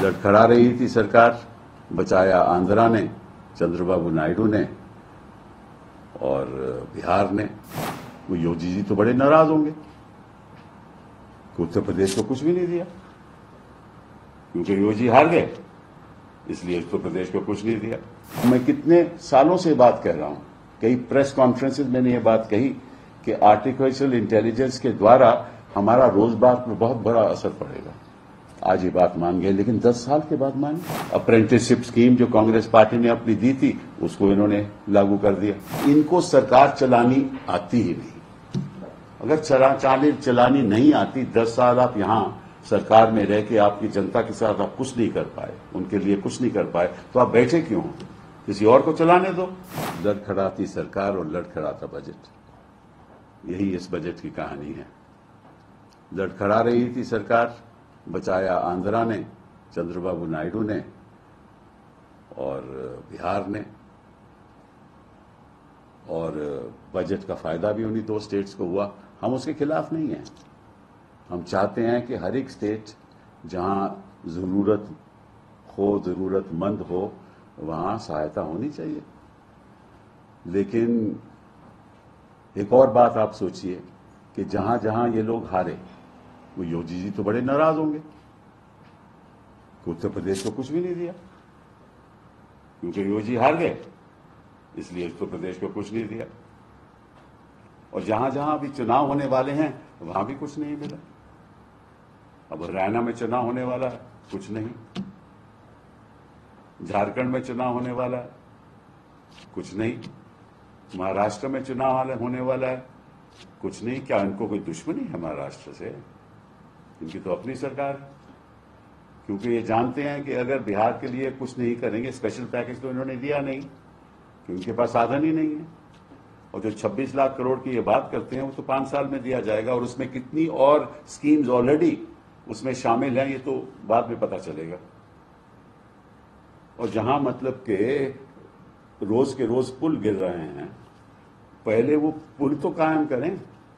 लड़खड़ा रही थी सरकार, बचाया आंध्रा ने, चंद्रबाबू नायडू ने और बिहार ने। वो योगी जी तो बड़े नाराज होंगे कि उत्तर प्रदेश को कुछ भी नहीं दिया, क्योंकि योगी जी हार गए, इसलिए उत्तर प्रदेश को कुछ नहीं दिया। मैं कितने सालों से बात कह रहा हूं, कई प्रेस कॉन्फ्रेंसेस मैंने ये बात कही कि आर्टिफिशियल इंटेलिजेंस के द्वारा हमारा रोजगार पर बहुत बड़ा असर पड़ेगा। आज ये बात मान गए, लेकिन 10 साल के बाद माने। अप्रेंटिसशिप स्कीम जो कांग्रेस पार्टी ने अपनी दी थी, उसको इन्होंने लागू कर दिया। इनको सरकार चलानी आती ही नहीं। अगर चलानी नहीं आती, 10 साल आप यहां सरकार में रह के आपकी जनता के साथ आप कुछ नहीं कर पाए, उनके लिए कुछ नहीं कर पाए, तो आप बैठे क्यों? किसी और को चलाने दो। लड़खड़ाती सरकार और लड़खड़ाता बजट, यही इस बजट की कहानी है। लड़खड़ा रही थी सरकार, बचाया आंध्रा ने, चंद्रबाबू नायडू ने और बिहार ने। और बजट का फायदा भी उन्हीं 2 स्टेट्स को हुआ। हम उसके खिलाफ नहीं हैं। हम चाहते हैं कि हर एक स्टेट जहां जरूरत हो, जरूरतमंद हो, वहां सहायता होनी चाहिए। लेकिन एक और बात आप सोचिए कि जहां जहां ये लोग हारे, वो योगी जी तो बड़े नाराज होंगे कि उत्तर प्रदेश को कुछ भी नहीं दिया, क्योंकि योगी जी हार गए, इसलिए उत्तर प्रदेश को कुछ नहीं दिया। और जहां जहां अभी चुनाव होने वाले हैं, वहां भी कुछ नहीं मिला। अब हरियाणा में चुनाव होने वाला है, कुछ नहीं। झारखंड में चुनाव होने वाला है, कुछ नहीं। महाराष्ट्र में चुनाव होने वाला है, कुछ नहीं। क्या इनको कोई दुश्मनी है महाराष्ट्र से? इनकी तो अपनी सरकार है, क्योंकि ये जानते हैं कि अगर बिहार के लिए कुछ नहीं करेंगे, स्पेशल पैकेज तो इन्होंने दिया नहीं, क्योंकि उनके पास साधन ही नहीं है। और जो 26 लाख करोड़ की ये बात करते हैं, वो तो 5 साल में दिया जाएगा। और उसमें कितनी और स्कीम्स ऑलरेडी उसमें शामिल हैं, ये तो बाद में पता चलेगा। और जहां मतलब के रोज पुल गिर रहे हैं, पहले वो पुल तो कायम करें।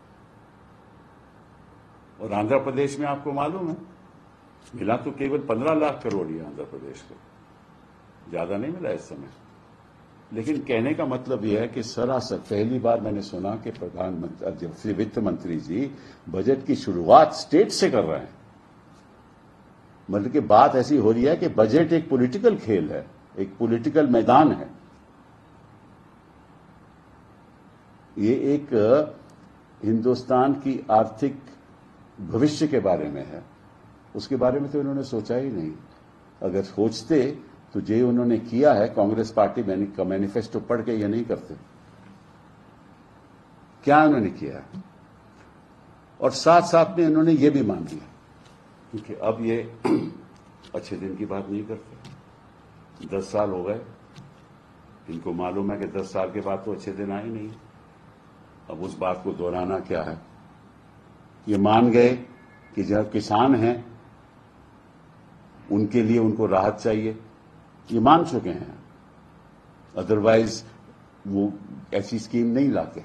और आंध्र प्रदेश में आपको मालूम है, मिला तो केवल 15 लाख करोड़ ही आंध्र प्रदेश को, ज्यादा नहीं मिला इस समय। लेकिन कहने का मतलब यह है कि सरासर पहली बार मैंने सुना कि प्रधानमंत्री, वित्त मंत्री जी बजट की शुरुआत स्टेट से कर रहे हैं। मतलब कि बात ऐसी हो रही है कि बजट एक पॉलिटिकल खेल है, एक पॉलिटिकल मैदान है। ये एक हिंदुस्तान की आर्थिक भविष्य के बारे में है। उसके बारे में तो इन्होंने सोचा ही नहीं। अगर सोचते तो जो उन्होंने किया है, कांग्रेस पार्टी का मैनिफेस्टो पढ़ के ये नहीं करते। क्या उन्होंने किया है? और साथ साथ में इन्होंने ये भी मान लिया, क्योंकि अब ये अच्छे दिन की बात नहीं करते। 10 साल हो गए, इनको मालूम है कि 10 साल के बाद तो अच्छे दिन आए नहीं। अब उस बात को दोहराना क्या है? ये मान गए कि जो किसान हैं उनके लिए उनको राहत चाहिए, ये मान चुके हैं। अदरवाइज वो ऐसी स्कीम नहीं लाते।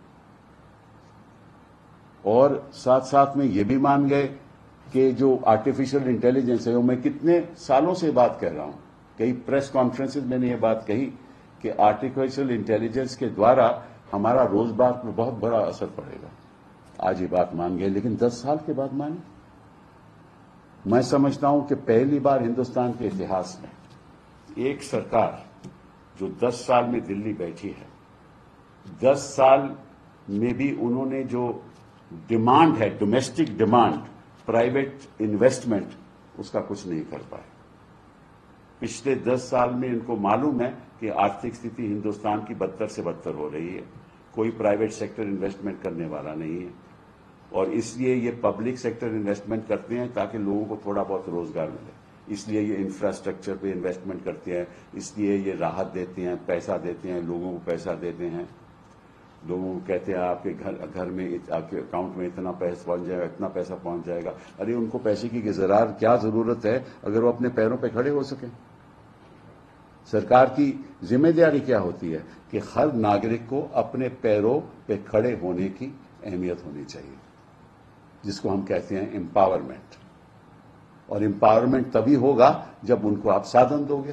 और साथ साथ में ये भी मान गए कि जो आर्टिफिशियल इंटेलिजेंस है, वो मैं कितने सालों से बात कह रहा हूं, कई प्रेस कॉन्फ्रेंसेस मैंने ये बात कही कि आर्टिफिशियल इंटेलिजेंस के द्वारा हमारा रोजगार पर बहुत बड़ा असर पड़ेगा। आज ये बात मान गए, लेकिन 10 साल के बाद माने। मैं समझता हूं कि पहली बार हिंदुस्तान के इतिहास में एक सरकार जो 10 साल में दिल्ली बैठी है, 10 साल में भी उन्होंने जो डिमांड है, डोमेस्टिक डिमांड, प्राइवेट इन्वेस्टमेंट, उसका कुछ नहीं कर पाए। पिछले 10 साल में इनको मालूम है कि आर्थिक स्थिति हिंदुस्तान की बदतर से बदतर हो रही है, कोई प्राइवेट सेक्टर इन्वेस्टमेंट करने वाला नहीं है। और इसलिए ये पब्लिक सेक्टर इन्वेस्टमेंट करते हैं ताकि लोगों को थोड़ा बहुत रोजगार मिले। इसलिए ये इंफ्रास्ट्रक्चर पे इन्वेस्टमेंट करते हैं, इसलिए ये राहत देते हैं, पैसा देते हैं, लोगों को पैसा देते हैं। लोगों को कहते हैं आपके घर में, आपके अकाउंट में इतना पैसा पहुंच जाएगा, इतना पैसा पहुंच जाएगा। अरे उनको पैसे की क्या जरूरत है अगर वो अपने पैरों पे खड़े हो सके? सरकार की जिम्मेदारी क्या होती है कि हर नागरिक को अपने पैरों पे खड़े होने की अहमियत होनी चाहिए, जिसको हम कहते हैं एम्पावरमेंट। और एम्पावरमेंट तभी होगा जब उनको आप साधन दोगे।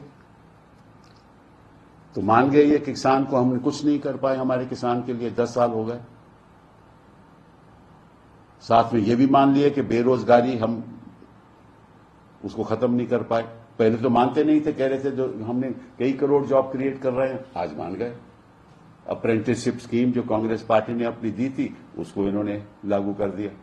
तो मान गए ये किसान को हमने कुछ नहीं कर पाए, हमारे किसान के लिए 10 साल हो गए। साथ में ये भी मान लिए कि बेरोजगारी हम उसको खत्म नहीं कर पाए। पहले तो मानते नहीं थे, कह रहे थे जो हमने कई करोड़ जॉब क्रिएट कर रहे हैं, आज मान गए। अप्रेंटिसशिप स्कीम जो कांग्रेस पार्टी ने अपनी दी थी उसको इन्होंने लागू कर दिया।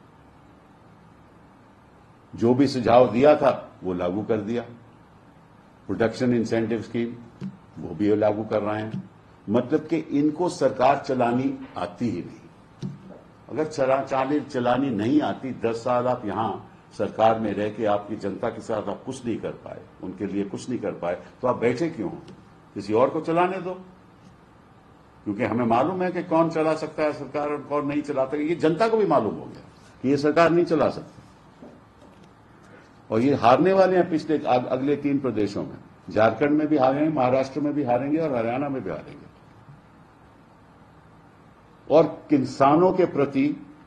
जो भी सुझाव दिया था वो लागू कर दिया। प्रोडक्शन इंसेंटिव स्कीम वो भी लागू कर रहे हैं। मतलब कि इनको सरकार चलानी आती ही नहीं। अगर चलानी नहीं आती, 10 साल आप यहां सरकार में रह के आपकी जनता के साथ आप कुछ नहीं कर पाए, उनके लिए कुछ नहीं कर पाए, तो आप बैठे क्यों? किसी और को चलाने दो, क्योंकि हमें मालूम है कि कौन चला सकता है सरकार और कौन नहीं चलाता। ये जनता को भी मालूम हो गया कि ये सरकार नहीं चला सकती, और ये हारने वाले हैं पिछले अगले 3 प्रदेशों में। झारखंड में भी हारेंगे, महाराष्ट्र में भी हारेंगे और हरियाणा में भी हारेंगे। और किसानों के प्रति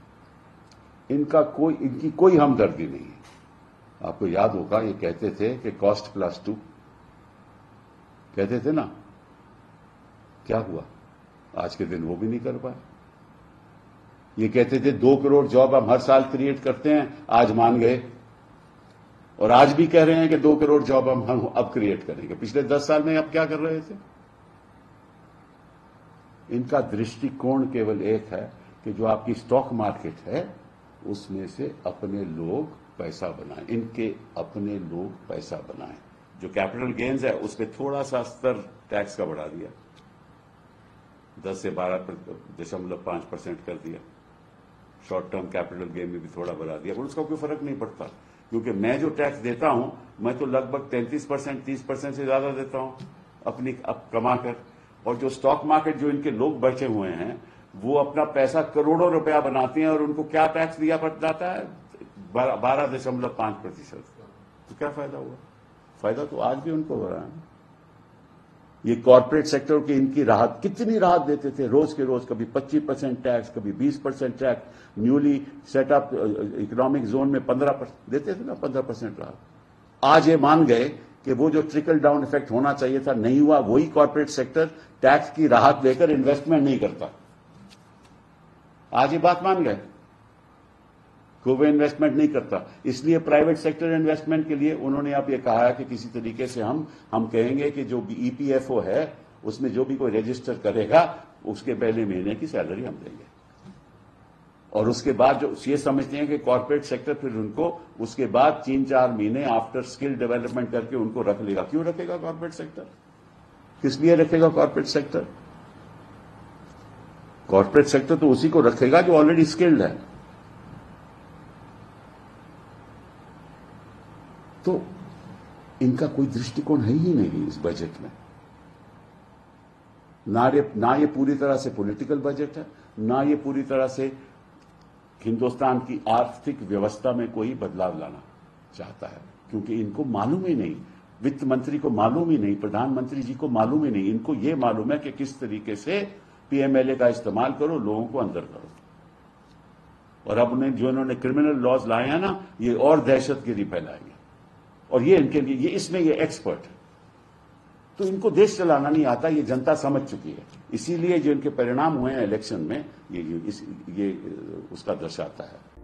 इनकी कोई हमदर्दी नहीं है। आपको याद होगा ये कहते थे कि कॉस्ट प्लस 2 कहते थे ना, क्या हुआ? आज के दिन वो भी नहीं कर पाए। ये कहते थे 2 करोड़ जॉब हम हर साल क्रिएट करते हैं, आज मान गए। और आज भी कह रहे हैं कि 2 करोड़ जॉब हम अब क्रिएट करेंगे। पिछले 10 साल में अब क्या कर रहे थे? इनका दृष्टिकोण केवल एक है कि जो आपकी स्टॉक मार्केट है उसमें से अपने लोग पैसा बनाएं, इनके अपने लोग पैसा बनाएं। जो कैपिटल गेन्स है उस पर थोड़ा सा स्तर टैक्स का बढ़ा दिया, 10 से 12.5% कर दिया। शॉर्ट टर्म कैपिटल गेन में भी थोड़ा बढ़ा दिया, पर उसका कोई फर्क नहीं पड़ता, क्योंकि मैं जो टैक्स देता हूं मैं तो लगभग 33%, 30% से ज्यादा देता हूं अपनी कमाकर। और जो स्टॉक मार्केट जो इनके लोग बैठे हुए हैं वो अपना पैसा करोड़ों रुपया बनाते हैं और उनको क्या टैक्स दिया पड़ जाता है? 12.5%। तो क्या फायदा हुआ? फायदा तो आज भी उनको हो रहा है। ये कॉर्पोरेट सेक्टर की इनकी राहत, कितनी राहत देते थे रोज के रोज, कभी 25% टैक्स, कभी 20% tax, newly setup economic zone में 15% देते थे ना, 15% राहत। आज ये मान गए कि वो जो ट्रिकल डाउन इफेक्ट होना चाहिए था नहीं हुआ। वही कॉर्पोरेट सेक्टर टैक्स की राहत लेकर इन्वेस्टमेंट नहीं करता। आज ये बात मान गए कि वो इन्वेस्टमेंट नहीं करता। इसलिए प्राइवेट सेक्टर इन्वेस्टमेंट के लिए उन्होंने अब ये कहा है कि किसी तरीके से हम कहेंगे कि जो ईपीएफओ है उसमें जो भी कोई रजिस्टर करेगा उसके पहले महीने की सैलरी हम देंगे। और उसके बाद जो ये समझते हैं कि कॉर्पोरेट सेक्टर फिर उनको उसके बाद 3-4 महीने आफ्टर स्किल डेवलपमेंट करके उनको रख लेगा। क्यों रखेगा कॉर्पोरेट सेक्टर? किस लिए रखेगा कॉर्पोरेट सेक्टर? कॉर्पोरेट सेक्टर तो उसी को रखेगा जो ऑलरेडी स्किल्ड है। तो इनका कोई दृष्टिकोण है ही नहीं इस बजट में। ना ये पूरी तरह से पॉलिटिकल बजट है, ना ये पूरी तरह से हिंदुस्तान की आर्थिक व्यवस्था में कोई बदलाव लाना चाहता है, क्योंकि इनको मालूम ही नहीं, वित्त मंत्री को मालूम ही नहीं, प्रधानमंत्री जी को मालूम ही नहीं। इनको ये मालूम है कि किस तरीके से पीएमएलए का इस्तेमाल करो, लोगों को अंदर करो। और अब उन्हें जो इन्होंने क्रिमिनल लॉज लाए हैं ना, ये और दहशतगिरी फैलाएंगे। और ये इनके लिए इसमें ये एक्सपर्ट है। तो इनको देश चलाना नहीं आता, ये जनता समझ चुकी है। इसीलिए जो इनके परिणाम हुए हैं इलेक्शन में ये उसका दर्शाता है।